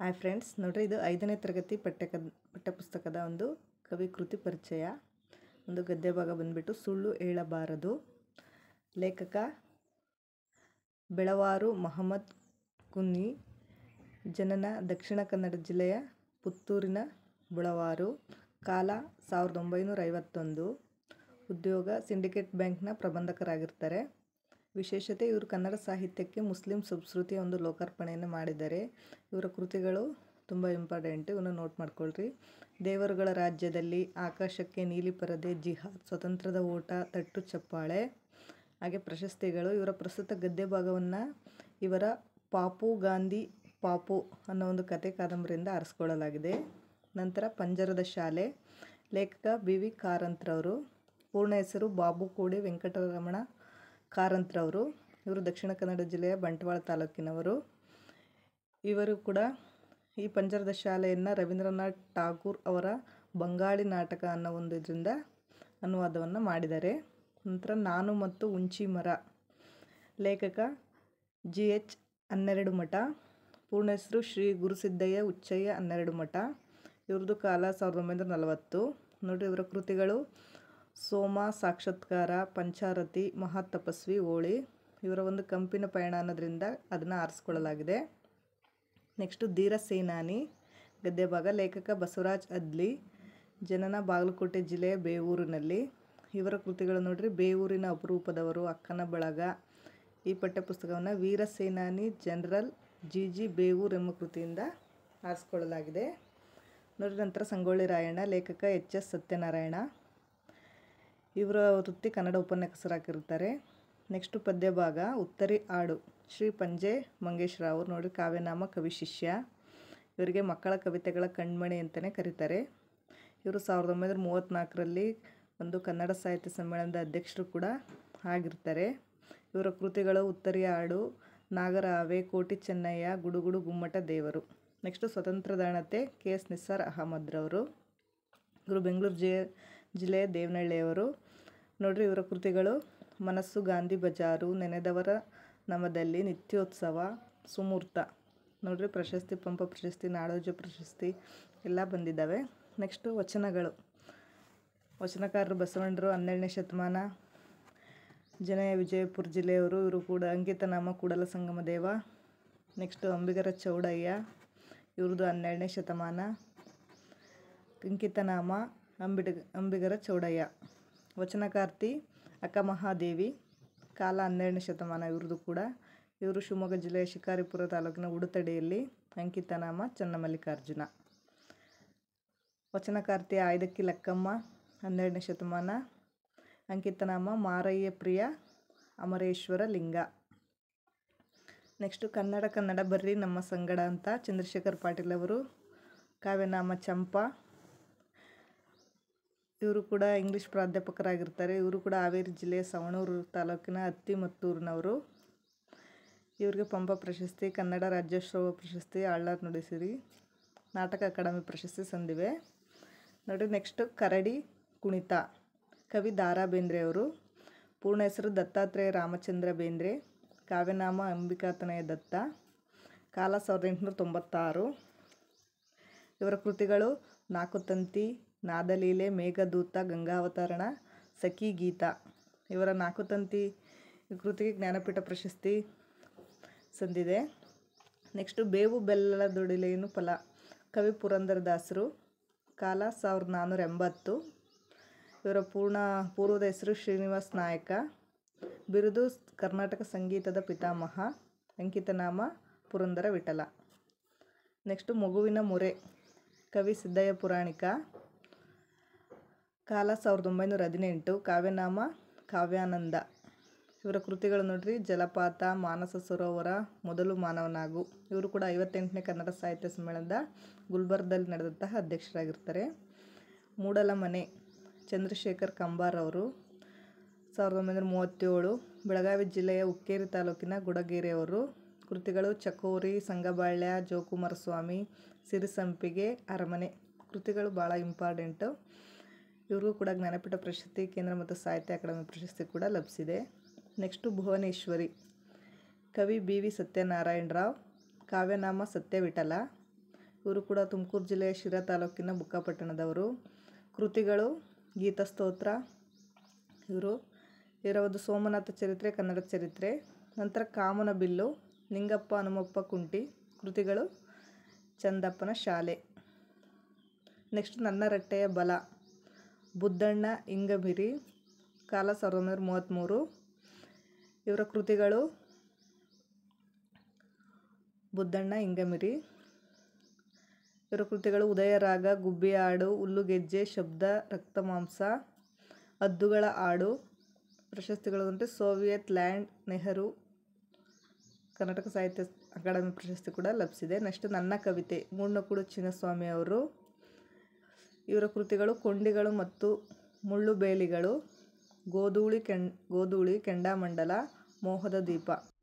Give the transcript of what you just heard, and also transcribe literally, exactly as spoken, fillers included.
Hi friends, ನೋಡ್ರಿ ಇದು ಐದನೇ ತರಗತಿ ಪಠ್ಯಕ ಪಠ್ಯಪುಸ್ತಕದ ಒಂದು ಕವಿ ಕೃತಿ ಪರಿಚಯ. ಒಂದು ಗದ್ಯ ಭಾಗ ಬಂದ್ಬಿಟ್ಟು ಸುಳ್ಳು ಹೇಳಬಾರದು. ಲೇಖಕ ಬೆಳವಾರು ಮಹಮ್ಮದ್ ಕುನ್ನಿ. ಜನನ ದಕ್ಷಿಣ ಕನ್ನಡ ಜಿಲ್ಲೆಯ ಪುತ್ತೂರಿನ ಬುಳವಾರು. ಕಾಲ ಸಾವಿರದ ಒಂಬೈನೂರ ಐವತ್ತೊಂದು. ಉದ್ಯೋಗ ಸಿಂಡಿಕೇಟ್ ಬ್ಯಾಂಕ್ನ ಪ್ರಬಂಧಕರಾಗಿರ್ತಾರೆ. ವಿಶೇಷತೆ ಇವರು ಕನ್ನಡ ಸಾಹಿತ್ಯಕ್ಕೆ ಮುಸ್ಲಿಂ ಸಂಸ್ಕೃತಿಯ ಒಂದು ಲೋಕಾರ್ಪಣೆಯನ್ನು ಮಾಡಿದ್ದಾರೆ. ಇವರ ಕೃತಿಗಳು ತುಂಬ ಇಂಪಾರ್ಟೆಂಟ್, ಇವನ್ನ ನೋಟ್ ಮಾಡ್ಕೊಳ್ರಿ. ದೇವರುಗಳ ರಾಜ್ಯದಲ್ಲಿ, ಆಕಾಶಕ್ಕೆ ನೀಲಿ ಪರದೆ, ಜಿಹಾದ್, ಸ್ವತಂತ್ರದ ಓಟ, ತಟ್ಟು ಚಪ್ಪಾಳೆ. ಹಾಗೆ ಪ್ರಶಸ್ತಿಗಳು. ಇವರ ಪ್ರಸ್ತುತ ಗದ್ಯ ಭಾಗವನ್ನು ಇವರ ಪಾಪು ಗಾಂಧಿ ಪಾಪು ಅನ್ನೋ ಒಂದು ಕತೆ ಕಾದಂಬರಿಯಿಂದ ಆರಿಸ್ಕೊಳ್ಳಲಾಗಿದೆ. ನಂತರ ಪಂಜರದ ಶಾಲೆ. ಲೇಖಕ ಬಿ ವಿ ಕಾರಂತ್ರವರು. ಪೂರ್ಣ ಹೆಸರು ಬಾಬು ಕೋಡಿ ವೆಂಕಟರಮಣ ಕಾರಂತ್ರವರು. ಇವರು ದಕ್ಷಿಣ ಕನ್ನಡ ಜಿಲ್ಲೆಯ ಬಂಟ್ವಾಳ ತಾಲೂಕಿನವರು. ಇವರು ಕೂಡ ಈ ಪಂಜರದ ಶಾಲೆಯನ್ನು ರವೀಂದ್ರನಾಥ್ ಠಾಗೂರ್ ಅವರ ಬಂಗಾಳಿ ನಾಟಕ ಅನ್ನೋ ಒಂದು ಇದರಿಂದ ಅನುವಾದವನ್ನು ಮಾಡಿದ್ದಾರೆ. ನಂತರ ನಾನು ಮತ್ತು ಉಂಚಿ ಮರ. ಲೇಖಕ ಜಿ ಎಚ್ ಹನ್ನೆರಡು ಮಠ. ಪೂರ್ಣ ಹೆಸರು ಶ್ರೀ ಗುರುಸಿದ್ದಯ್ಯ ಉಚ್ಚಯ್ಯ ಹನ್ನೆರಡು ಮಠ. ಇವ್ರದ್ದು ಕಾಲ ಸಾವಿರದ ಒಂಬೈನೂರ ನಲವತ್ತು. ನೋಡಿರಿ ಇವರ ಕೃತಿಗಳು ಸೋಮ ಸಾಕ್ಷಾತ್ಕಾರ, ಪಂಚಾರತಿ, ಮಹಾತಪಸ್ವಿ, ಹೋಳಿ. ಇವರ ಒಂದು ಕಂಪಿನ ಪಯಣ ಅನ್ನೋದ್ರಿಂದ ಅದನ್ನು ಆರಿಸ್ಕೊಳ್ಳಲಾಗಿದೆ. ನೆಕ್ಸ್ಟು ಧೀರ ಸೇನಾನಿ ಗದ್ಯ ಭಾಗ. ಲೇಖಕ ಬಸವರಾಜ್ ಅದ್ಲಿ. ಜನನ ಬಾಗಲಕೋಟೆ ಜಿಲ್ಲೆಯ ಬೇವೂರಿನಲ್ಲಿ. ಇವರ ಕೃತಿಗಳು ನೋಡ್ರಿ ಬೇವೂರಿನ ಅಪರೂಪದವರು, ಅಕ್ಕನ ಬಳಗ. ಈ ಪಠ್ಯಪುಸ್ತಕವನ್ನು ವೀರ ಸೇನಾನಿ ಜನರಲ್ ಜಿ ಜಿ ಬೇವೂರ್ ಎಂಬ ಕೃತಿಯಿಂದ ಆರಿಸ್ಕೊಳ್ಳಲಾಗಿದೆ. ನೋಡ್ರಿ ನಂತರ ಸಂಗೊಳ್ಳಿ ರಾಯಣ್ಣ. ಲೇಖಕ ಎಚ್ ಎಸ್ ಸತ್ಯನಾರಾಯಣ. ಇವರ ವೃತ್ತಿ ಕನ್ನಡ ಉಪನ್ಯಾಸಕರಾಗಿರ್ತಾರೆ. ನೆಕ್ಸ್ಟು ಪದ್ಯ ಭಾಗ ಉತ್ತರಿ ಹಾಡು. ಶ್ರೀ ಪಂಜೆ ಮಂಗೇಶ್ ರಾವ್. ನೋಡಿ ಕಾವ್ಯನಾಮ ಕವಿ ಶಿಷ್ಯ. ಇವರಿಗೆ ಮಕ್ಕಳ ಕವಿತೆಗಳ ಕಣ್ಮಣಿ ಅಂತಲೇ ಕರೀತಾರೆ. ಇವರು ಸಾವಿರದ ಒಂಬೈನೂರ ಮೂವತ್ತ್ನಾಲ್ಕರಲ್ಲಿ ಒಂದು ಕನ್ನಡ ಸಾಹಿತ್ಯ ಸಮ್ಮೇಳನದ ಅಧ್ಯಕ್ಷರು ಕೂಡ ಆಗಿರ್ತಾರೆ. ಇವರ ಕೃತಿಗಳು ಉತ್ತರಿ ಹಾಡು, ನಾಗರಹಾವೆ, ಕೋಟಿ ಚೆನ್ನಯ್ಯ, ಗುಡುಗುಡು ಗುಮ್ಮಟ ದೇವರು. ನೆಕ್ಸ್ಟು ಸ್ವತಂತ್ರದ ಅಣತೆ ಕೆ ಎಸ್ ನಿಸಾರ್ ಅಹಮದ್ರವರು. ಇವರು ಬೆಂಗಳೂರು ಜಿ ಜಿಲ್ಲೆಯ ದೇವನಹಳ್ಳಿಯವರು. ನೋಡ್ರಿ ಇವರ ಕೃತಿಗಳು ಮನಸ್ಸು, ಗಾಂಧಿ ಬಜಾರು, ನೆನೆದವರ ನಮದಲ್ಲಿ, ನಿತ್ಯೋತ್ಸವ, ಸುಮೂರ್ತ. ನೋಡ್ರಿ ಪ್ರಶಸ್ತಿ ಪಂಪ ಪ್ರಶಸ್ತಿ, ನಾಡೋಜ ಪ್ರಶಸ್ತಿ ಎಲ್ಲ ಬಂದಿದ್ದಾವೆ. ನೆಕ್ಸ್ಟು ವಚನಗಳು. ವಚನಕಾರರು ಬಸವಣ್ಣರು, ಹನ್ನೆರಡನೇ ಶತಮಾನ, ಜನಯ ವಿಜಯಪುರ ಜಿಲ್ಲೆಯವರು. ಇವರು ಕೂಡ ಅಂಕಿತನಾಮ ಕೂಡಲ ಸಂಗಮ ದೇವ. ನೆಕ್ಸ್ಟು ಅಂಬಿಗರ ಚೌಡಯ್ಯ. ಇವ್ರದ್ದು ಹನ್ನೆರಡನೇ ಶತಮಾನ. ಅಂಕಿತನಾಮ ಅಂಬಿಡ ಅಂಬಿಗರ ಚೌಡಯ್ಯ. ವಚನಕಾರ್ತಿ ಅಕ್ಕಮಹಾದೇವಿ. ಕಾಲ ಹನ್ನೆರಡನೇ ಶತಮಾನ ಇವ್ರದ್ದು ಕೂಡ. ಇವರು ಶಿವಮೊಗ್ಗ ಜಿಲ್ಲೆಯ ಶಿಕಾರಿಪುರ ತಾಲೂಕಿನ ಉಡುತಡಿಯಲ್ಲಿ. ಅಂಕಿತನಾಮ ಚನ್ನಮಲ್ಲಿಕಾರ್ಜುನ. ವಚನಕಾರ್ತಿ ಆಯ್ದಕ್ಕಿ ಲಕ್ಕಮ್ಮ. ಹನ್ನೆರಡನೇ ಶತಮಾನ. ಅಂಕಿತನಾಮ ಮಾರಯ್ಯ ಪ್ರಿಯ ಅಮರೇಶ್ವರ ಲಿಂಗ. ನೆಕ್ಸ್ಟು ಕನ್ನಡ ಕನ್ನಡ ಬರ್ರಿ ನಮ್ಮ ಸಂಗಡ ಅಂತ ಚಂದ್ರಶೇಖರ್ ಪಾಟೀಲ್ ಅವರು. ಕಾವ್ಯನಾಮ ಚಂಪಾ. ಇವರು ಕೂಡ ಇಂಗ್ಲೀಷ್ ಪ್ರಾಧ್ಯಾಪಕರಾಗಿರ್ತಾರೆ. ಇವರು ಕೂಡ ಹಾವೇರಿ ಜಿಲ್ಲೆಯ ಸವಣೂರು ತಾಲೂಕಿನ ಅತ್ತಿಮತ್ತೂರಿನವರು. ಇವರಿಗೆ ಪಂಪ ಪ್ರಶಸ್ತಿ, ಕನ್ನಡ ರಾಜ್ಯೋತ್ಸವ ಪ್ರಶಸ್ತಿ, ಆಳ್ವಾರ್ ನುಡಿಸಿರಿ, ನಾಟಕ ಅಕಾಡೆಮಿ ಪ್ರಶಸ್ತಿ ಸಂದಿವೆ. ನೋಡಿ ನೆಕ್ಸ್ಟು ಕರಡಿ ಕುಣಿತ. ಕವಿ ದಾರಾ ಬೇಂದ್ರೆ ಅವರು. ಪೂರ್ಣ ಹೆಸರು ದತ್ತಾತ್ರೇಯ ರಾಮಚಂದ್ರ ಬೇಂದ್ರೆ. ಕಾವ್ಯನಾಮ ಅಂಬಿಕಾತನಯ ದತ್ತ. ಕಾಲ ಸಾವಿರದ ಎಂಟುನೂರ ತೊಂಬತ್ತಾರು. ಇವರ ಕೃತಿಗಳು ನಾಲ್ಕು ತಂತಿ, ನಾದಲೀಲೆ, ಮೇಘದೂತ, ಗಂಗಾವತರಣ, ಸಖಿ ಗೀತ. ಇವರ ನಾಲ್ಕು ತಂತಿ ಕೃತಿಗೆ ಜ್ಞಾನಪೀಠ ಪ್ರಶಸ್ತಿ ಸಂದಿದೆ. ನೆಕ್ಸ್ಟು ಬೇವು ಬೆಲ್ಲದೊಡಿಲೇನು ಫಲ. ಕವಿ ಪುರಂದರದಾಸರು. ಕಾಲ ಸಾವಿರದ ನಾನ್ನೂರ ಎಂಬತ್ತು. ಇವರ ಪೂರ್ಣ ಪೂರ್ವದ ಹೆಸರು ಶ್ರೀನಿವಾಸ್ ನಾಯಕ. ಬಿರುದು ಕರ್ನಾಟಕ ಸಂಗೀತದ ಪಿತಾಮಹ. ಅಂಕಿತನಾಮ ಪುರಂದರ ವಿಠಲ. ನೆಕ್ಸ್ಟು ಮಗುವಿನ ಮೊರೆ. ಕವಿ ಸಿದ್ದಯ್ಯ ಪುರಾಣಿಕ. ಕಾಲ ಸಾವಿರದ ಒಂಬೈನೂರ ಹದಿನೆಂಟು. ಕಾವ್ಯನಾಮ ಕಾವ್ಯಾನಂದ. ಇವರ ಕೃತಿಗಳು ನೋಡ್ರಿ ಜಲಪಾತ, ಮಾನಸ ಸರೋವರ, ಮೊದಲು ಮಾನವನಾಗು. ಇವರು ಕೂಡ ಐವತ್ತೆಂಟನೇ ಕನ್ನಡ ಸಾಹಿತ್ಯ ಸಮ್ಮೇಳನದ ಗುಲ್ಬರ್ಗದಲ್ಲಿ ನಡೆದಂತಹ ಅಧ್ಯಕ್ಷರಾಗಿರ್ತಾರೆ. ಮೂಡಲ ಮನೆ. ಚಂದ್ರಶೇಖರ್ ಕಂಬಾರ್ ಅವರು. ಸಾವಿರದ ಒಂಬೈನೂರ ಮೂವತ್ತೇಳು. ಬೆಳಗಾವಿ ಜಿಲ್ಲೆಯ ಹುಕ್ಕೇರಿ ತಾಲೂಕಿನ ಗುಡಗೇರಿಯವರು. ಕೃತಿಗಳು ಚಕೋರಿ, ಸಂಗಬಾಳ್ಯ, ಜೋಕುಮಾರಸ್ವಾಮಿ, ಸಿರಿಸಂಪಿಗೆ, ಅರಮನೆ. ಕೃತಿಗಳು ಭಾಳ ಇಂಪಾರ್ಟೆಂಟು. ಇವ್ರಿಗೂ ಕೂಡ ಜ್ಞಾನಪೀಠ ಪ್ರಶಸ್ತಿ, ಕೇಂದ್ರ ಮತ್ತು ಸಾಹಿತ್ಯ ಅಕಾಡೆಮಿ ಪ್ರಶಸ್ತಿ ಕೂಡ ಲಭಿಸಿದೆ. ನೆಕ್ಸ್ಟು ಭುವನೇಶ್ವರಿ. ಕವಿ ಬಿ ವಿ ಸತ್ಯನಾರಾಯಣ ರಾವ್. ಕಾವ್ಯನಾಮ ಸತ್ಯವಿಠಲ. ಇವರು ಕೂಡ ತುಮಕೂರು ಜಿಲ್ಲೆಯ ಶಿರಾ ತಾಲೂಕಿನ ಬುಕ್ಕಾಪಟ್ಟಣದವರು. ಕೃತಿಗಳು ಗೀತಸ್ತೋತ್ರ. ಇವರು ಇವರ ಒಂದು ಸೋಮನಾಥ ಚರಿತ್ರೆ ಕನ್ನಡ ಚರಿತ್ರೆ. ನಂತರ ಕಾಮನಬಿಲ್ಲು, ನಿಂಗಪ್ಪ ಹನುಮಪ್ಪ ಕುಂಟಿ. ಕೃತಿಗಳು ಚಂದಪ್ಪನ ಶಾಲೆ. ನೆಕ್ಸ್ಟ್ ನನ್ನ ರಟ್ಟೆಯ ಬಲ, ಬುದ್ದಣ್ಣ ಇಂಗಮಿರಿ. ಕಾಲ ಸಾವಿರದ ಒಂಬೈನೂರ ಮೂವತ್ತ್ಮೂರು. ಇವರ ಕೃತಿಗಳು ಬುದ್ದಣ್ಣ ಇಂಗಮಿರಿ. ಇವರ ಕೃತಿಗಳು ಉದಯರಾಗ, ಗುಬ್ಬಿಯ ಹಾಡು, ಹುಲ್ಲುಗೆಜ್ಜೆ, ಶಬ್ದ, ರಕ್ತಮಾಂಸ, ಹದ್ದುಗಳ ಹಾಡು. ಪ್ರಶಸ್ತಿಗಳು ಅಂದರೆ ಸೋವಿಯತ್ ಲ್ಯಾಂಡ್, ನೆಹರು, ಕರ್ನಾಟಕ ಸಾಹಿತ್ಯ ಅಕಾಡೆಮಿ ಪ್ರಶಸ್ತಿ ಕೂಡ ಲಭಿಸಿದೆ. ನೆಕ್ಸ್ಟ್ ನನ್ನ ಕವಿತೆ, ಮೂಡ್ನಕೂಡು ಚಿನ್ನಸ್ವಾಮಿ ಅವರು. ಇವರ ಕೃತಿಗಳು ಕೊಂಡಿಗಳು ಮತ್ತು ಮುಳ್ಳುಬೇಲಿಗಳು, ಗೋಧೂಳಿ ಕೆಂ ಗೋಧೂಳಿ, ಕೆಂಡಾಮಂಡಲ, ಮೋಹದ ದೀಪ.